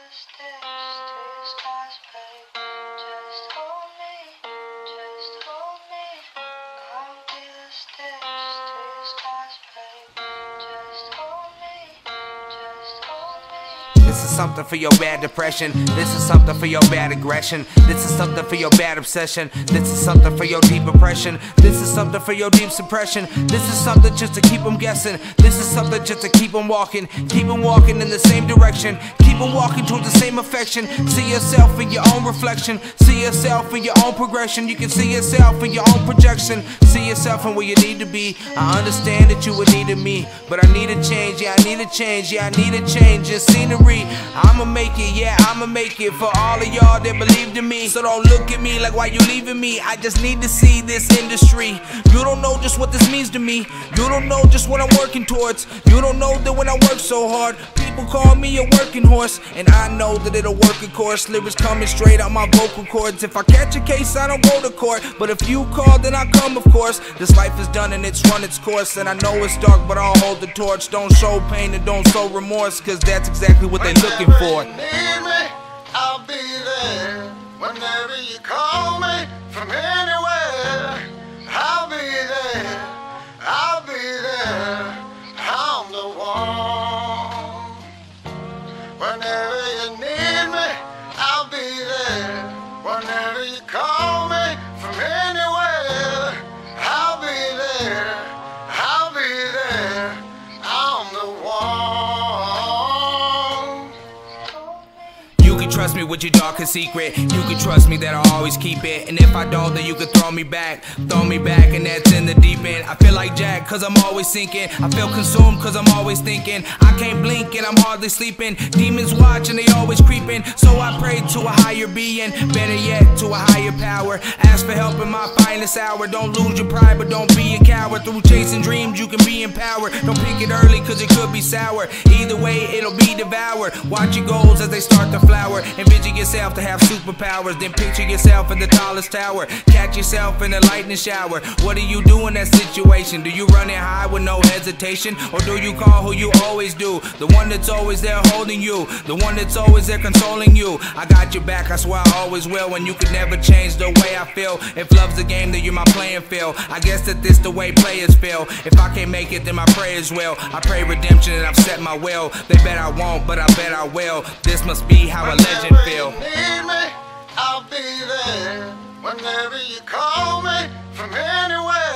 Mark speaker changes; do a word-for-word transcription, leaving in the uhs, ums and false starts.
Speaker 1: This is something for your bad depression. This is something for your bad aggression. This is something for your bad obsession. This is something for your deep oppression. This is something for your deep suppression. This is something just to keep them guessing. This is something just to keep them walking. Keep them walking in the same direction. Keep them walking towards the same affection. See yourself in your own reflection. See yourself in your own progression. You can see yourself in your own projection. See yourself in where you need to be. I understand that you would need me, but I need a change. Yeah, I need a change. Yeah, I need a change in scenery. I'ma make it, yeah, I'ma make it for all of y'all that believed in me. So don't look at me like why you leaving me. I just need to see this industry. You don't know just what this means to me. You don't know just what I'm working towards. You don't know that when I work so hard, people call me a working horse. And I know that it'll work, of course. Lyrics coming straight out my vocal cords. If I catch a case, I don't go to court. But if you call, then I come, of course. This life is done and it's run its course. And I know it's dark, but I'll hold the torch. Don't show pain and don't show remorse, cause that's exactly what they looking for.
Speaker 2: Whenever you need me, I'll be there. Whenever you call me from anywhere, I'll be there. I'll be there. I'm the one. Whenever you need me, I'll be there. Whenever you call me from anywhere, I'll be there. I'll be there. I'm the one.
Speaker 1: You can trust me with your darkest secret. You can trust me that I'll always keep it. And if I don't, then you can throw me back. Throw me back, and that's in the deep end. I feel like Jack, cause I'm always sinking. I feel consumed, cause I'm always thinking. I can't blink and I'm hardly sleeping. Demons watch and they always creeping. So I pray to a higher being. Better yet, to a higher power. Ask for help in my finest hour. Don't lose your pride, but don't be a coward. Through chasing dreams, you can be empowered. Don't pick it early, cause it could be sour. Either way, it'll be devoured. Watch your goals as they start to flower. Envision yourself to have superpowers. Then picture yourself in the tallest tower. Catch yourself in a lightning shower. What do you do in that situation? Do you run it high with no hesitation? Or do you call who you always do? The one that's always there holding you. The one that's always there consoling you. I got your back, I swear I always will. And you could never change the way I feel. If love's a game, then you're my playing field. I guess that this the way players feel. If I can't make it, then my prayers will. I pray redemption and I've set my will. They bet I won't, but I bet I will. This must be how a legend feel.
Speaker 2: Whenever you need me, I'll be there. Whenever you call me from anywhere,